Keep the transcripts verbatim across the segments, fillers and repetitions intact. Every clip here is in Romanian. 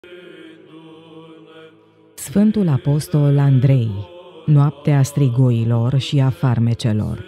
Sfântul Apostol Andrei, noaptea strigoilor și a farmecelor.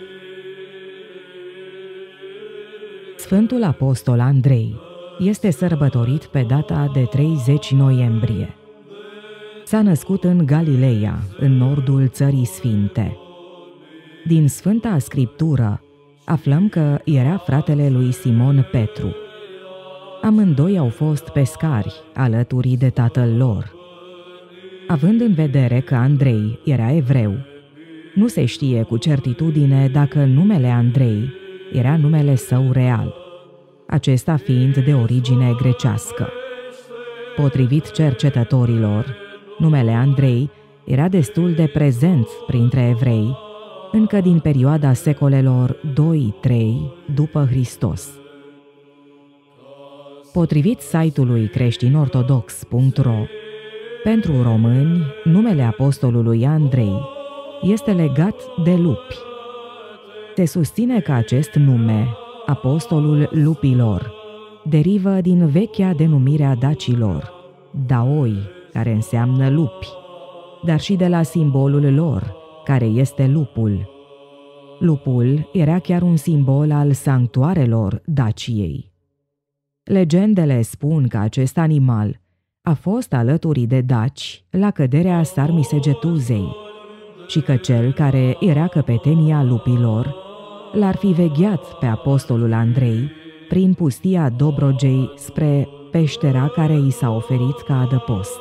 Sfântul Apostol Andrei este sărbătorit pe data de treizeci noiembrie. S-a născut în Galileea, în nordul Țării Sfinte. Din Sfânta Scriptură aflăm că era fratele lui Simon Petru. Amândoi au fost pescari alături de tatăl lor. Având în vedere că Andrei era evreu, nu se știe cu certitudine dacă numele Andrei era numele său real, acesta fiind de origine grecească. Potrivit cercetătorilor, numele Andrei era destul de prezent printre evrei încă din perioada secolelor doi trei după Hristos. Potrivit site-ului creștinortodox punct ro, pentru români, numele apostolului Andrei este legat de lupi. Se susține că acest nume, apostolul lupilor, derivă din vechea denumire a dacilor, daoi, care înseamnă lupi, dar și de la simbolul lor, care este lupul. Lupul era chiar un simbol al sanctuarelor Daciei. Legendele spun că acest animal a fost alături de daci la căderea Sarmisegetuzei și că cel care era căpetenia lupilor l-ar fi vegheat pe apostolul Andrei prin pustia Dobrogei spre peștera care i s-a oferit ca adăpost.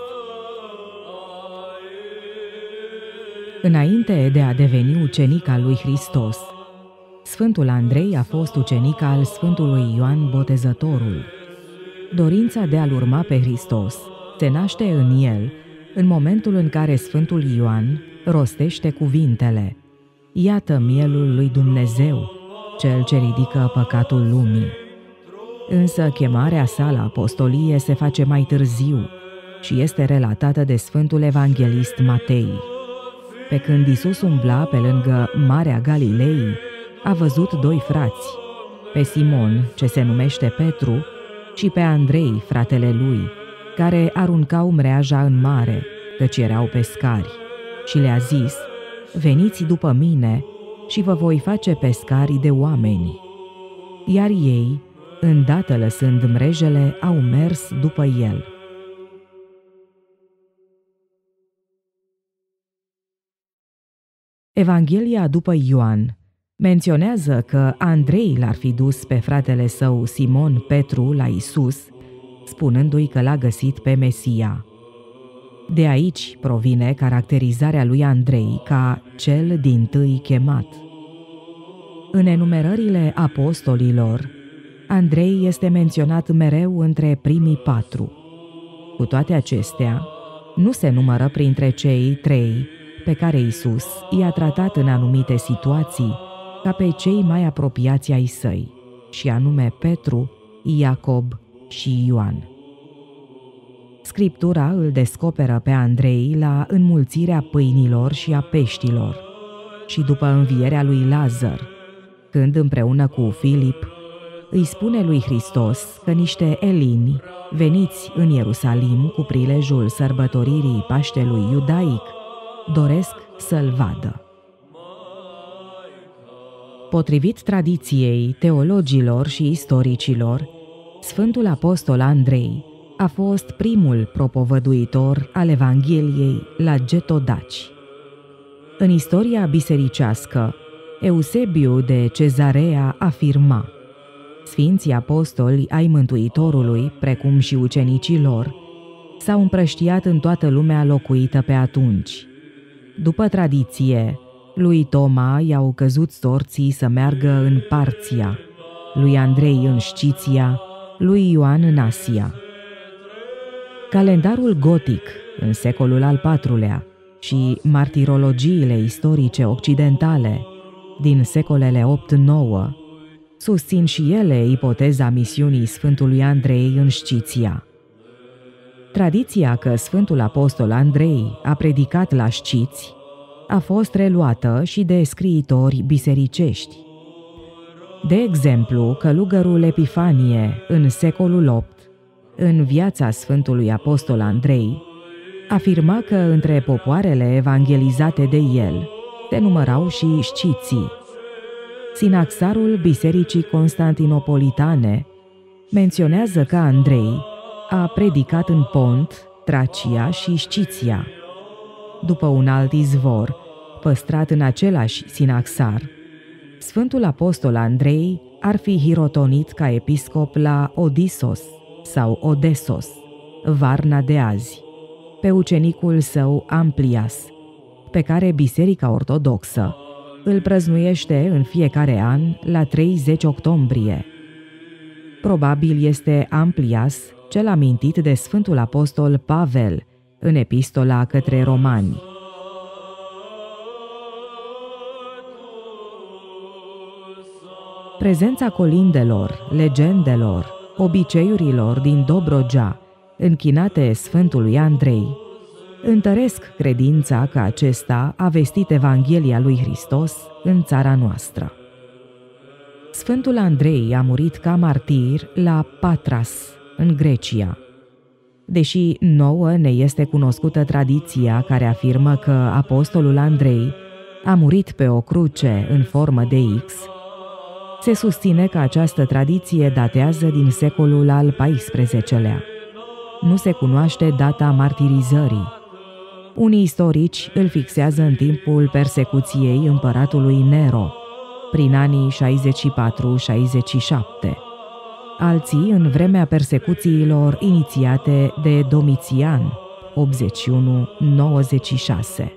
Înainte de a deveni ucenic al lui Hristos, Sfântul Andrei a fost ucenic al Sfântului Ioan Botezătorul. Dorința de a-L urma pe Hristos se naște în el în momentul în care Sfântul Ioan rostește cuvintele: „Iată mielul lui Dumnezeu, cel ce ridică păcatul lumii”. Însă chemarea sa la apostolie se face mai târziu și este relatată de Sfântul Evanghelist Matei. Pe când Iisus umbla pe lângă Marea Galilei, a văzut doi frați, pe Simon, ce se numește Petru, și pe Andrei, fratele lui, care aruncau mreaja în mare, căci erau pescari, și le-a zis: „Veniți după mine și vă voi face pescari de oameni.” Iar ei, îndată lăsând mrejele, au mers după el. Evanghelia după Ioan menționează că Andrei l-ar fi dus pe fratele său Simon Petru la Isus, spunându-i că l-a găsit pe Mesia. De aici provine caracterizarea lui Andrei ca cel dintâi chemat. În enumerările apostolilor, Andrei este menționat mereu între primii patru. Cu toate acestea, nu se numără printre cei trei pe care Isus i-a tratat în anumite situații ca pe cei mai apropiați ai săi, și anume Petru, Iacob și Ioan. Scriptura îl descoperă pe Andrei la înmulțirea pâinilor și a peștilor și după învierea lui Lazar, când împreună cu Filip îi spune lui Hristos că niște elini veniți în Ierusalim cu prilejul sărbătoririi Paștelui iudaic doresc să-l vadă. Potrivit tradiției teologilor și istoricilor, Sfântul Apostol Andrei a fost primul propovăduitor al Evangheliei la getodaci. În istoria bisericească, Eusebiu de Cezarea afirma: „Sfinții apostoli ai Mântuitorului, precum și ucenicii lor, s-au împrăștiat în toată lumea locuită pe atunci. După tradiție, lui Toma i-au căzut sorții să meargă în Parția, lui Andrei în Sciția, lui Ioan în Asia.” Calendarul gotic în secolul al patrulea și martirologiile istorice occidentale din secolele opt nouă susțin și ele ipoteza misiunii Sfântului Andrei în Sciția. Tradiția că Sfântul Apostol Andrei a predicat la Sciți a fost reluată și de scriitori bisericești. De exemplu, călugărul Epifanie, în secolul opt, în viața Sfântului Apostol Andrei, afirma că între popoarele evangelizate de el se numărau și sciții. Sinaxarul Bisericii Constantinopolitane menționează că Andrei a predicat în Pont, Tracia și Sciția. După un alt izvor, păstrat în același sinaxar, Sfântul Apostol Andrei ar fi hirotonit ca episcop la Odisos sau Odesos, Varna de azi, pe ucenicul său Amplias, pe care Biserica Ortodoxă îl prăznuiește în fiecare an la treizeci octombrie. Probabil este Amplias cel amintit de Sfântul Apostol Pavel în epistola către romani. Prezența colindelor, legendelor, obiceiurilor din Dobrogea, închinate Sfântului Andrei, întăresc credința că acesta a vestit Evanghelia lui Hristos în țara noastră. Sfântul Andrei a murit ca martir la Patras, în Grecia. Deși nouă ne este cunoscută tradiția care afirmă că apostolul Andrei a murit pe o cruce în formă de X, se susține că această tradiție datează din secolul al paisprezecelea. Nu se cunoaște data martirizării. Unii istorici îl fixează în timpul persecuției împăratului Nero, prin anii șaizeci și patru șaizeci și șapte. Alții în vremea persecuțiilor inițiate de Domitian, optzeci și unu nouăzeci și șase.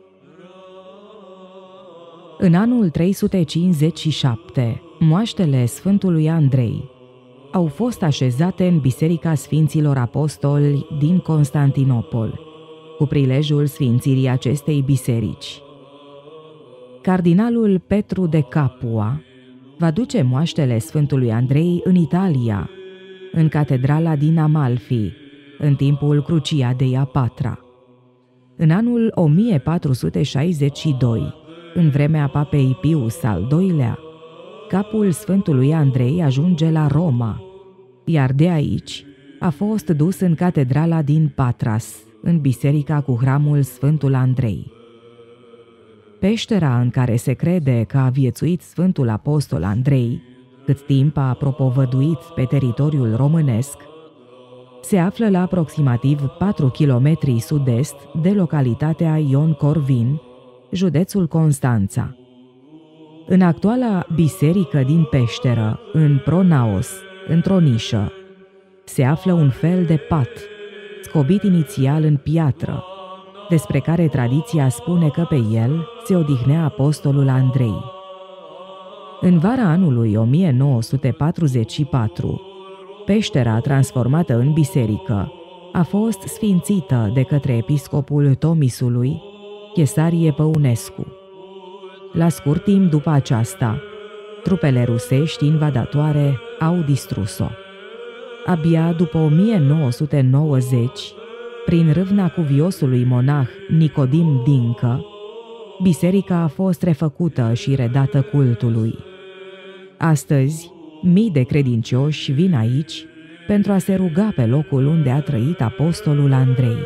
În anul trei sute cincizeci și șapte, moaștele Sfântului Andrei au fost așezate în Biserica Sfinților Apostoli din Constantinopol, cu prilejul sfințirii acestei biserici. Cardinalul Petru de Capua va duce moaștele Sfântului Andrei în Italia, în catedrala din Amalfi, în timpul Cruciadei a patra. În anul o mie patru sute șaizeci și doi, în vremea papei Pius al doilea, capul Sfântului Andrei ajunge la Roma, iar de aici a fost dus în catedrala din Patras, în biserica cu hramul Sfântul Andrei. Peștera în care se crede că a viețuit Sfântul Apostol Andrei, cât timp a propovăduit pe teritoriul românesc, se află la aproximativ patru kilometri sud-est de localitatea Ion Corvin, județul Constanța. În actuala biserică din peșteră, în pronaos, într-o nișă, se află un fel de pat, scobit inițial în piatră, despre care tradiția spune că pe el se odihnea apostolul Andrei. În vara anului o mie nouă sute patruzeci și patru, peștera transformată în biserică a fost sfințită de către episcopul Tomisului, Chesarie Păunescu. La scurt timp după aceasta, trupele rusești invadatoare au distrus-o. Abia după o mie nouă sute nouăzeci, prin râvna cuviosului monah Nicodim Dincă, biserica a fost refăcută și redată cultului. Astăzi, mii de credincioși vin aici pentru a se ruga pe locul unde a trăit apostolul Andrei.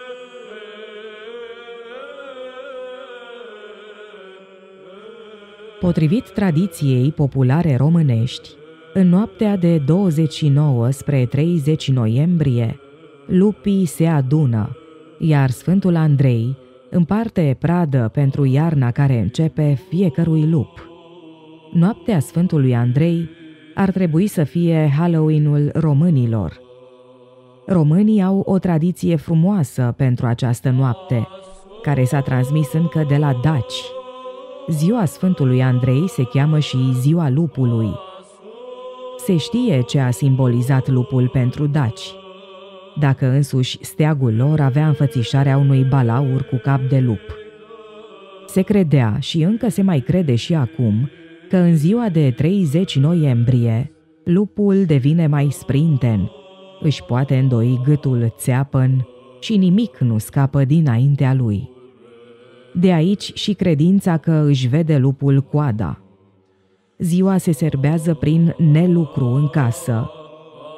Potrivit tradiției populare românești, în noaptea de douăzeci și nouă spre treizeci noiembrie, lupii se adună, iar Sfântul Andrei împarte pradă pentru iarna care începe fiecărui lup. Noaptea Sfântului Andrei ar trebui să fie Halloween-ul românilor. Românii au o tradiție frumoasă pentru această noapte, care s-a transmis încă de la daci. Ziua Sfântului Andrei se cheamă și Ziua Lupului. Se știe ce a simbolizat lupul pentru daci. Dacă însuși steagul lor avea înfățișarea unui balaur cu cap de lup. Se credea și încă se mai crede și acum că în ziua de treizeci noiembrie lupul devine mai sprinten, își poate îndoi gâtul țeapăn și nimic nu scapă dinaintea lui. De aici și credința că își vede lupul coada. Ziua se serbează prin nelucru în casă,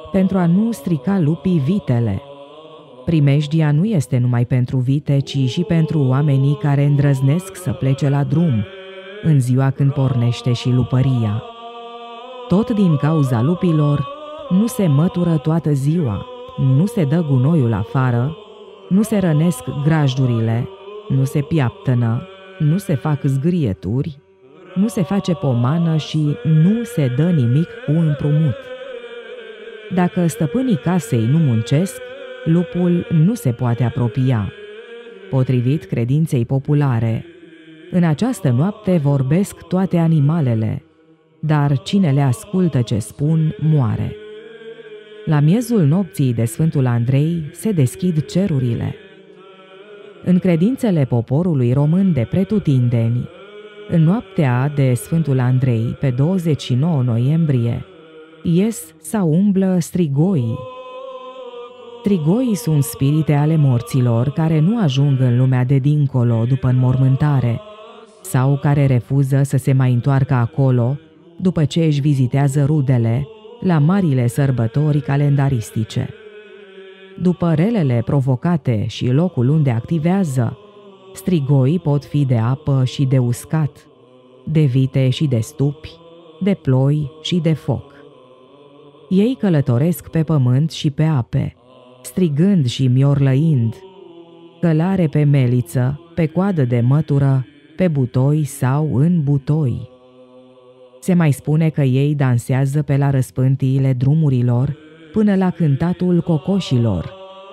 pentru a nu strica lupii vitele. Primejdia nu este numai pentru vite, ci și pentru oamenii care îndrăznesc să plece la drum, în ziua când pornește și lupăria. Tot din cauza lupilor, nu se mătură toată ziua, nu se dă gunoiul afară, nu se rănesc grajdurile, nu se piaptănă, nu se fac zgârieturi, nu se face pomană și nu se dă nimic cu împrumut. Dacă stăpânii casei nu muncesc, lupul nu se poate apropia. Potrivit credinței populare, în această noapte vorbesc toate animalele, dar cine le ascultă ce spun, moare. La miezul nopții de Sfântul Andrei se deschid cerurile. În credințele poporului român de pretutindeni, în noaptea de Sfântul Andrei, pe douăzeci și nouă noiembrie, ies sau umblă strigoii. Strigoii sunt spirite ale morților care nu ajung în lumea de dincolo după înmormântare sau care refuză să se mai întoarcă acolo după ce își vizitează rudele la marile sărbători calendaristice. După relele provocate și locul unde activează, strigoii pot fi de apă și de uscat, de vite și de stupi, de ploi și de foc. Ei călătoresc pe pământ și pe ape, strigând și miorlăind, călare pe meliță, pe coadă de mătură, pe butoi sau în butoi. Se mai spune că ei dansează pe la răspântiile drumurilor până la cântatul cocoșilor.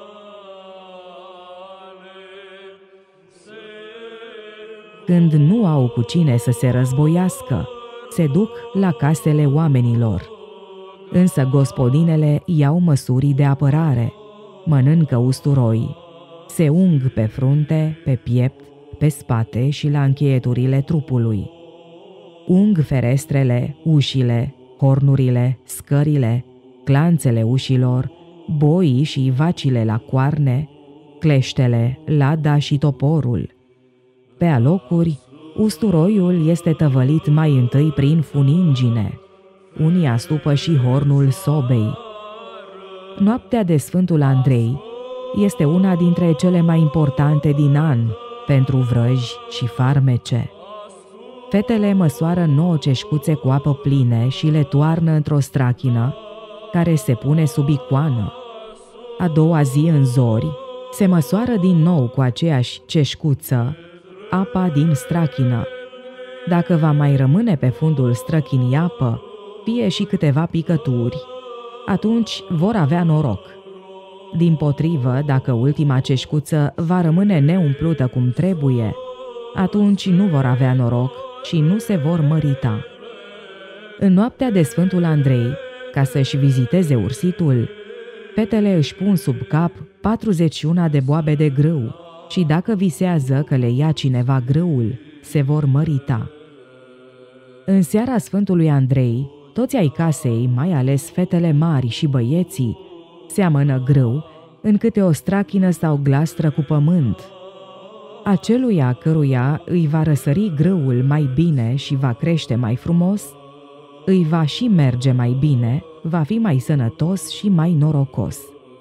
Când nu au cu cine să se războiască, se duc la casele oamenilor. Însă gospodinele iau măsuri de apărare, mănâncă usturoi, se ung pe frunte, pe piept, pe spate și la încheieturile trupului. Ung ferestrele, ușile, hornurile, scările, clanțele ușilor, boii și vacile la coarne, cleștele, lada și toporul. Pe alocuri, usturoiul este tăvălit mai întâi prin funingine. Unii astupă și hornul sobei. Noaptea de Sfântul Andrei este una dintre cele mai importante din an pentru vrăji și farmece. Fetele măsoară nouă ceșcuțe cu apă pline și le toarnă într-o strachină, care se pune sub icoană. A doua zi în zori se măsoară din nou cu aceeași ceșcuță apa din strachină. Dacă va mai rămâne pe fundul străchinii apă, fie și câteva picături, atunci vor avea noroc. Dimpotrivă, dacă ultima ceșcuță va rămâne neumplută cum trebuie, atunci nu vor avea noroc și nu se vor mărita. În noaptea de Sfântul Andrei, ca să-și viziteze ursitul, fetele își pun sub cap patruzeci și unu de boabe de grâu și dacă visează că le ia cineva grâul, se vor mărita. În seara Sfântului Andrei, toți ai casei, mai ales fetele mari și băieții, seamănă grâu în câte o strachină sau glastră cu pământ. Aceluia căruia îi va răsări grâul mai bine și va crește mai frumos, îi va și merge mai bine, va fi mai sănătos și mai norocos.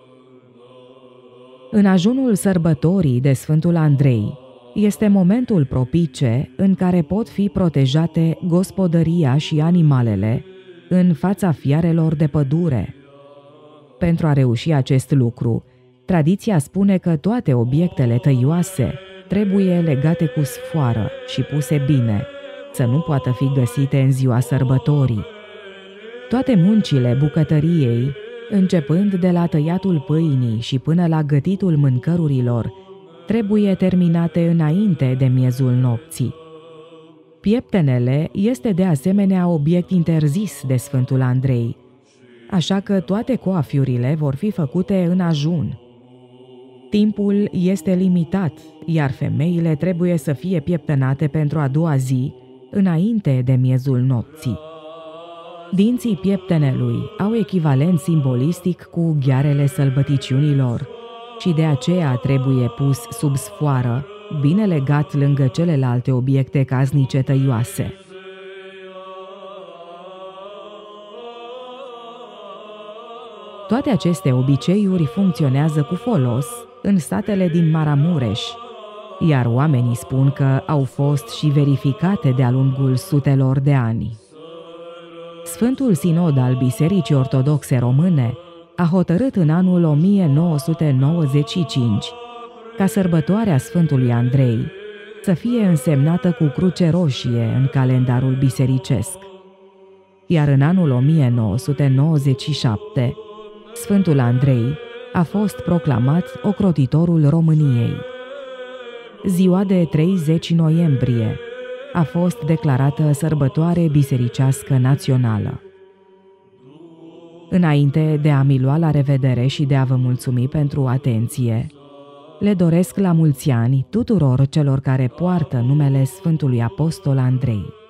În ajunul sărbătorii de Sfântul Andrei este momentul propice în care pot fi protejate gospodăria și animalele în fața fiarelor de pădure. Pentru a reuși acest lucru, tradiția spune că toate obiectele tăioase trebuie legate cu sfoară și puse bine, să nu poată fi găsite în ziua sărbătorii. Toate muncile bucătăriei, începând de la tăiatul pâinii și până la gătitul mâncărurilor, trebuie terminate înainte de miezul nopții. Pieptenele este de asemenea obiect interzis de Sfântul Andrei, așa că toate coafiurile vor fi făcute în ajun. Timpul este limitat, iar femeile trebuie să fie pieptănate pentru a doua zi, înainte de miezul nopții. Dinții pieptenelui au echivalent simbolistic cu ghearele sălbăticiunilor și de aceea trebuie pus sub sfoară, bine legat lângă celelalte obiecte casnice tăioase. Toate aceste obiceiuri funcționează cu folos în satele din Maramureș, iar oamenii spun că au fost și verificate de-a lungul sutelor de ani. Sfântul Sinod al Bisericii Ortodoxe Române a hotărât în anul o mie nouă sute nouăzeci și cinci ca sărbătoarea Sfântului Andrei să fie însemnată cu cruce roșie în calendarul bisericesc. Iar în anul o mie nouă sute nouăzeci și șapte, Sfântul Andrei a fost proclamat ocrotitorul României. Ziua de treizeci noiembrie a fost declarată sărbătoare bisericească națională. Înainte de a-mi lua la revedere și de a vă mulțumi pentru atenție, le doresc la mulți ani tuturor celor care poartă numele Sfântului Apostol Andrei.